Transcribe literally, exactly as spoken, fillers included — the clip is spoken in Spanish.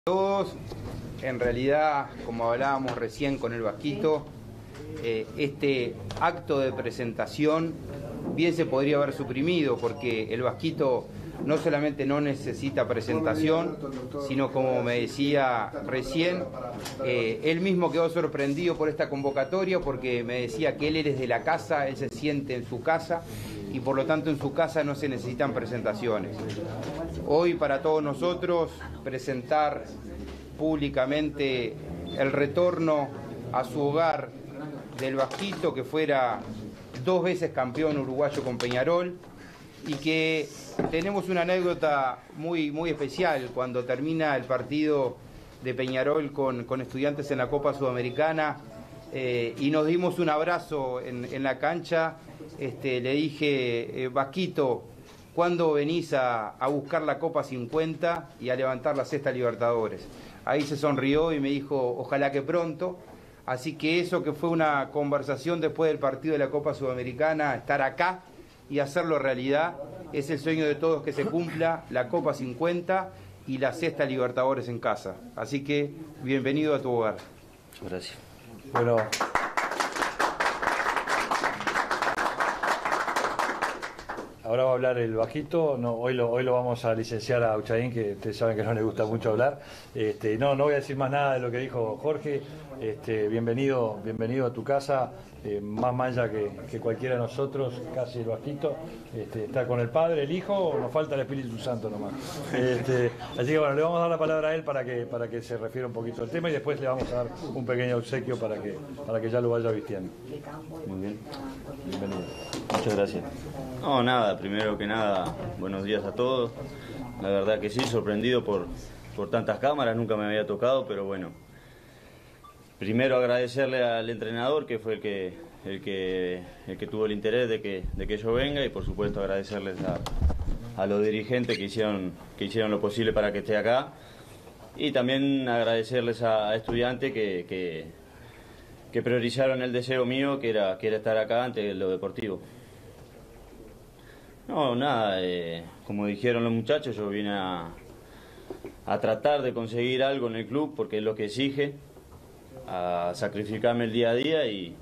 Todos, en realidad, como hablábamos recién con el Vasquito, eh, este acto de presentación bien se podría haber suprimido, porque el Vasquito no solamente no necesita presentación, sino, como me decía recién, eh, él mismo quedó sorprendido por esta convocatoria, porque me decía que él es de la casa, él se siente en su casa, y por lo tanto en su casa no se necesitan presentaciones. Hoy para todos nosotros presentar públicamente el retorno a su hogar del Vasquito, que fuera dos veces campeón uruguayo con Peñarol, y que tenemos una anécdota muy, muy especial cuando termina el partido de Peñarol con, con Estudiantes en la Copa Sudamericana, eh, y nos dimos un abrazo en, en la cancha. Este, le dije, eh, Vasquito, ¿cuándo venís a, a buscar la Copa cincuenta y a levantar la Sexta Libertadores? Ahí se sonrió y me dijo, ojalá que pronto. Así que eso, que fue una conversación después del partido de la Copa Sudamericana, estar acá y hacerlo realidad, es el sueño de todos, que se cumpla la Copa cincuenta y la Sexta Libertadores en casa. Así que bienvenido a tu hogar. Gracias. Bueno, ahora va a hablar el Vasquito. No, hoy, lo, hoy lo vamos a licenciar a Uchaín, que ustedes saben que no le gusta mucho hablar. Este, no, no voy a decir más nada de lo que dijo Jorge. Este, bienvenido, bienvenido a tu casa, eh, más malla que, que cualquiera de nosotros, casi el Vasquito. Este, está con el Padre, el Hijo, nos falta el Espíritu Santo nomás. Este, así que bueno, le vamos a dar la palabra a él para que, para que se refiera un poquito al tema, y después le vamos a dar un pequeño obsequio para que, para que ya lo vaya vistiendo. Muy bien. Bienvenido. Muchas gracias. No, nada, primero que nada, buenos días a todos. La verdad que sí, sorprendido por, por tantas cámaras, nunca me había tocado, pero bueno. Primero agradecerle al entrenador, que fue el que, el que, el que tuvo el interés de que, de que yo venga, y por supuesto agradecerles a, a los dirigentes que hicieron, que hicieron lo posible para que esté acá, y también agradecerles a, a Estudiantes que, que, que priorizaron el deseo mío, que era, que era estar acá antes de lo deportivo. No, nada, eh, como dijeron los muchachos, yo vine a, a tratar de conseguir algo en el club, porque es lo que exige, a sacrificarme el día a día, y,